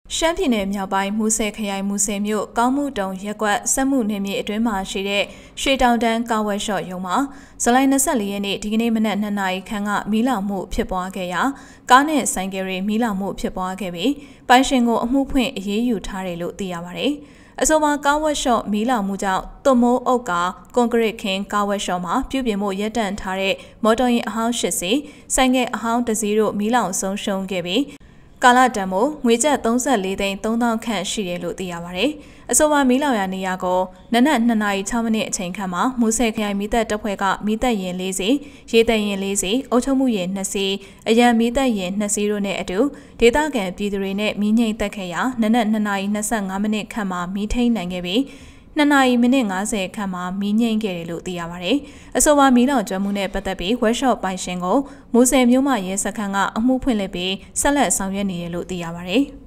ရှမ်းပြည်နယ်မြောက်ပိုင်းမူဆယ်ခရိုင်မူဆယ်မြို့ကောင်းမှုတုံရက်ကွက်စက်မှုနယ်မြေအတွင်းမှာရှိတဲ့ရွှေတောင်တန်းကားဝက်ရှော့ရုံမှာဇူလိုင်24ရက်နေ့ဒီကနေ့မနက်2နာရီခန့်ကမီးလောင်မှုဖြစ်ပွားခဲ့ရာကားနဲ့ဆိုင်ကယ်တွေမီးလောင်မှုဖြစ်ပွားခဲ့ပြီးပိုင်ရှင်ကိုအမှုဖွင့်အရေးယူထားတယ်လို့သိရပါတယ်။အဆိုပါကားဝက်ရှော့မီးလောင်မှုကြောင့်သွမိုးအုပ်ကကွန်ကရစ်ခင်းကားဝက်ရှော့မှာပြုပြင်မှုရပ်တန့်ထားတဲ့မော်တော်ယာဉ်အဟောင်း8စီးဆိုင်ကယ်အဟောင်း1စီးတို့မီးလောင်ဆုံးရှုံးခဲ့ပြီးကာလတန်မို့ငွေကျပ်34သိန်း3000ခန့်ရှိတယ်လို့သိရပါတယ်။အဆိုပါမီးလောင်ရာနေရာကိုနနက်2နာရီ6မိနစ်အချိန်ခန့်မှာမူဆယ်ခရိုင်မီးတပ်တပ်ဖွဲ့ကမီးတပ်ရင်4စီး၊ရေတပ်ရင်4စီး၊အုပ်ချုပ်မှုရင်2စီး၊အရန်မီးတပ်ရင်2စီးတို့နဲ့အတူဒေသခံပြည်သူတွေနဲ့မီးငြိမ်သက်ခဲ့ရာနနက်2နာရီ25မိနစ်ခန့်မှာမီးထိန်းနိုင်ခဲ့ပြီး2နာရီမိနစ်50ခန့်မှာမီးငြိမ်ခဲ့တယ်လို့သိရပါတယ်။အဆိုပါမီးလောင်ကျွမ်းမှုနဲ့ပတ်သက်ပြီးဝက်ရှော့ပိုင်ရှင်ကိုမူဆယ်မြို့မှရဲစခန်းကအမှုဖွင့်လှစ်ပြီးဆက်လက်ဆောင်ရွက်နေတယ်လို့သိရပါတယ်။